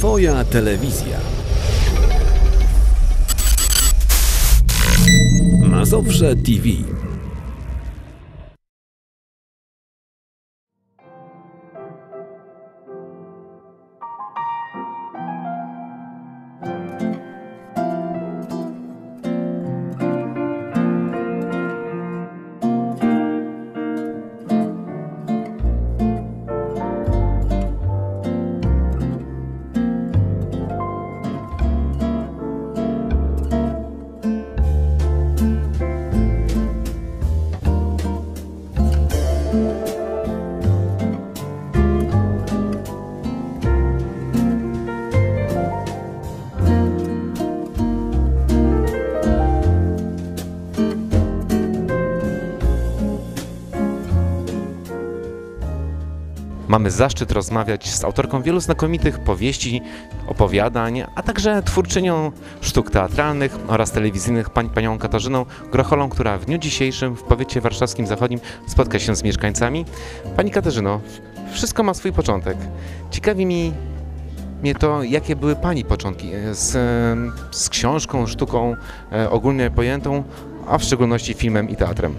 Twoja telewizja. Mazowsze TV. Mamy zaszczyt rozmawiać z autorką wielu znakomitych powieści, opowiadań, a także twórczynią sztuk teatralnych oraz telewizyjnych panią Katarzyną Grocholą, która w dniu dzisiejszym w powiecie warszawskim zachodnim spotka się z mieszkańcami. Pani Katarzyno, wszystko ma swój początek. Ciekawi mnie to, jakie były Pani początki z książką, sztuką ogólnie pojętą, a w szczególności filmem i teatrem.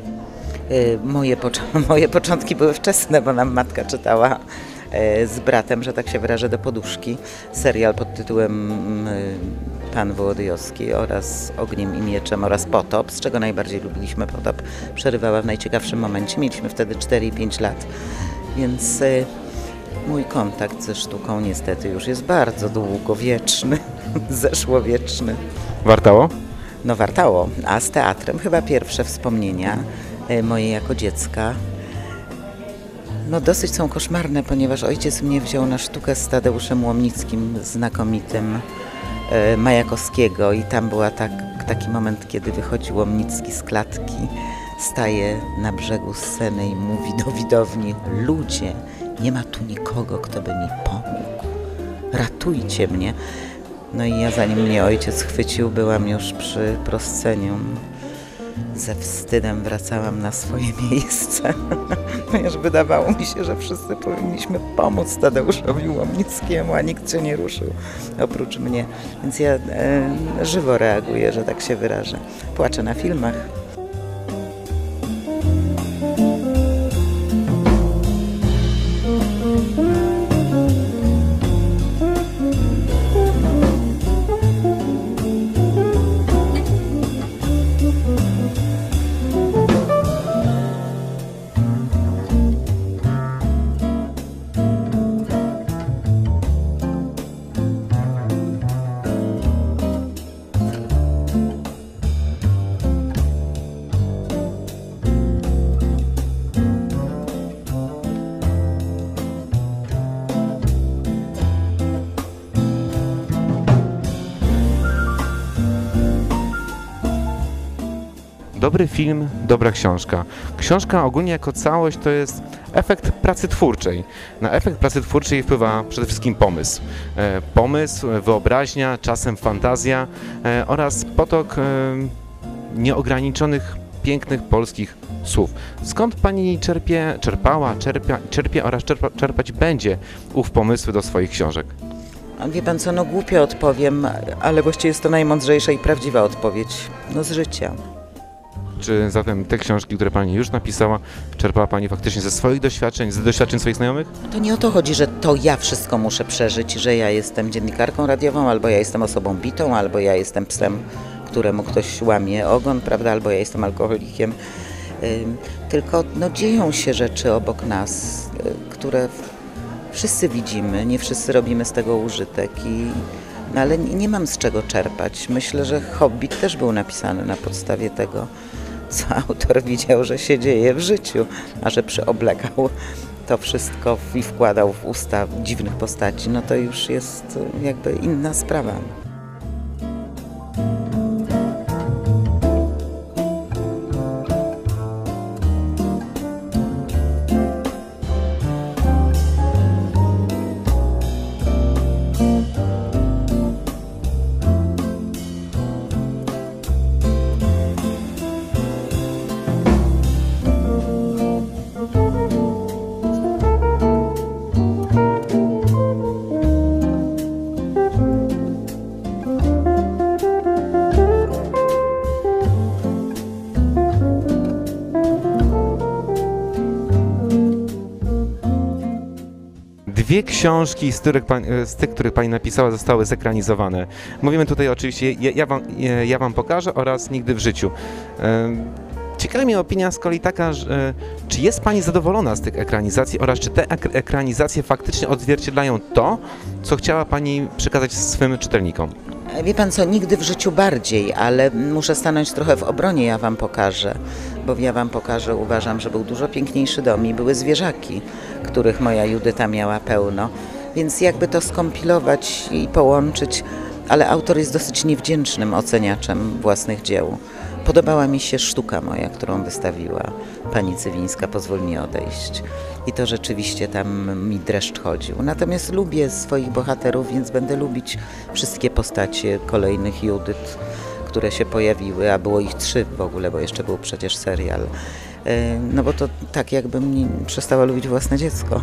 Moje początki były wczesne, bo nam matka czytała z bratem, że tak się wyrażę, do poduszki serial pod tytułem Pan Wołodyjowski oraz Ogniem i Mieczem oraz Potop, z czego najbardziej lubiliśmy Potop. Przerywała w najciekawszym momencie, mieliśmy wtedy 4 i 5 lat, więc mój kontakt ze sztuką niestety już jest bardzo długowieczny, zeszłowieczny. Wartało? No wartało, a z teatrem chyba pierwsze wspomnienia moje jako dziecka. No dosyć są koszmarne, ponieważ ojciec mnie wziął na sztukę z Tadeuszem Łomnickim, znakomitym, Majakowskiego, i tam był taki moment, kiedy wychodzi Łomnicki z klatki, staje na brzegu sceny i mówi do widowni: ludzie, nie ma tu nikogo, kto by mi pomógł, ratujcie mnie. No i ja, zanim mnie ojciec chwycił, byłam już przy proscenium. Ze wstydem wracałam na swoje miejsce, ponieważ wydawało mi się, że wszyscy powinniśmy pomóc Tadeuszowi Łomnickiemu, a nikt się nie ruszył oprócz mnie. Więc ja żywo reaguję, że tak się wyrażę. Płaczę na filmach. Dobry film, dobra książka. Książka ogólnie jako całość to jest efekt pracy twórczej. Na efekt pracy twórczej wpływa przede wszystkim pomysł. Pomysł, wyobraźnia, czasem fantazja oraz potok nieograniczonych, pięknych polskich słów. Skąd Pani czerpie oraz czerpać będzie ów pomysły do swoich książek? Wie Pan co, no głupio odpowiem, ale właściwie jest to najmądrzejsza i prawdziwa odpowiedź. No z życia. Czy zatem te książki, które Pani już napisała, czerpała Pani faktycznie ze swoich doświadczeń, z doświadczeń swoich znajomych? To nie o to chodzi, że to ja wszystko muszę przeżyć, że ja jestem dziennikarką radiową, albo ja jestem osobą bitą, albo ja jestem psem, któremu ktoś łamie ogon, prawda, albo ja jestem alkoholikiem. Tylko no, dzieją się rzeczy obok nas, które wszyscy widzimy, nie wszyscy robimy z tego użytek, no, ale nie mam z czego czerpać. Myślę, że Hobbit też był napisany na podstawie tego, co autor widział, że się dzieje w życiu, a że przyoblegał to wszystko i wkładał w usta dziwnych postaci, no to już jest jakby inna sprawa. Dwie książki z tych, których Pani napisała, zostały zekranizowane. Mówimy tutaj oczywiście Ja Wam pokażę oraz Nigdy w życiu. Ciekawi mnie opinia z kolei taka, że czy jest Pani zadowolona z tych ekranizacji oraz czy te ekranizacje faktycznie odzwierciedlają to, co chciała Pani przekazać swym czytelnikom? Wie pan co, nigdy w życiu bardziej, ale muszę stanąć trochę w obronie Ja Wam pokażę, bo w Ja Wam pokażę uważam, że był dużo piękniejszy dom i były zwierzaki, których moja Judyta miała pełno, więc jakby to skompilować i połączyć, ale autor jest dosyć niewdzięcznym oceniaczem własnych dzieł. Podobała mi się sztuka moja, którą wystawiła pani Cywińska, Pozwól mi odejść. I to rzeczywiście tam mi dreszcz chodził. Natomiast lubię swoich bohaterów, więc będę lubić wszystkie postacie kolejnych Judyt, które się pojawiły, a było ich 3 w ogóle, bo jeszcze był przecież serial. No bo to tak jakbym przestała lubić własne dziecko.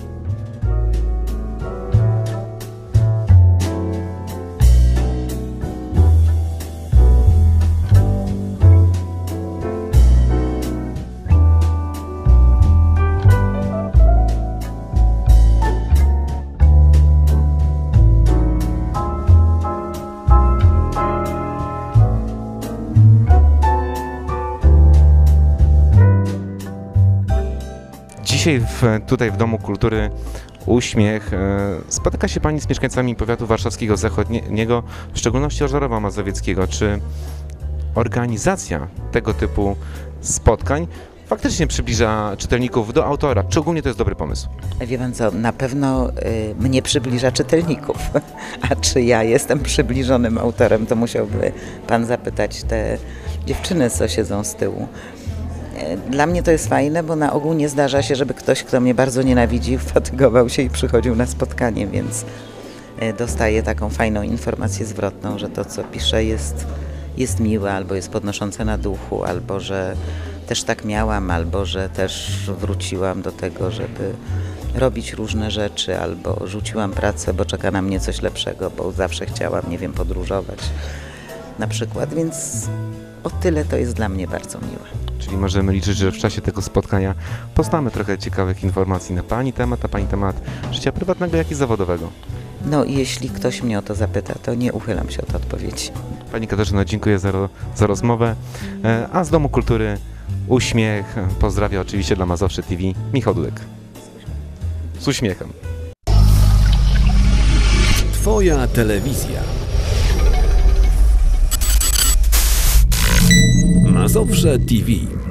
Dzisiaj tutaj w Domu Kultury Uśmiech spotyka się Pani z mieszkańcami powiatu warszawskiego zachodniego, w szczególności Ożarowa Mazowieckiego. Czy organizacja tego typu spotkań faktycznie przybliża czytelników do autora? Czy ogólnie to jest dobry pomysł? Wie pan co, na pewno mnie przybliża czytelników, a czy ja jestem przybliżonym autorem, to musiałby pan zapytać te dziewczyny, co siedzą z tyłu. Dla mnie to jest fajne, bo na ogół nie zdarza się, żeby ktoś, kto mnie bardzo nienawidzi, fatygował się i przychodził na spotkanie, więc dostaję taką fajną informację zwrotną, że to, co piszę, jest miłe, albo jest podnoszące na duchu, albo że też tak miałam, albo że też wróciłam do tego, żeby robić różne rzeczy, albo rzuciłam pracę, bo czeka na mnie coś lepszego, bo zawsze chciałam, nie wiem, podróżować na przykład, więc o tyle to jest dla mnie bardzo miłe. Czyli możemy liczyć, że w czasie tego spotkania poznamy trochę ciekawych informacji na Pani temat życia prywatnego, jak i zawodowego. No jeśli ktoś mnie o to zapyta, to nie uchylam się od odpowiedzi. Pani Katarzyno, dziękuję za rozmowę, a z Domu Kultury Uśmiech pozdrawia oczywiście dla Mazowsze TV Michał Dudek. Z uśmiechem. Twoja telewizja. Mazowsze TV.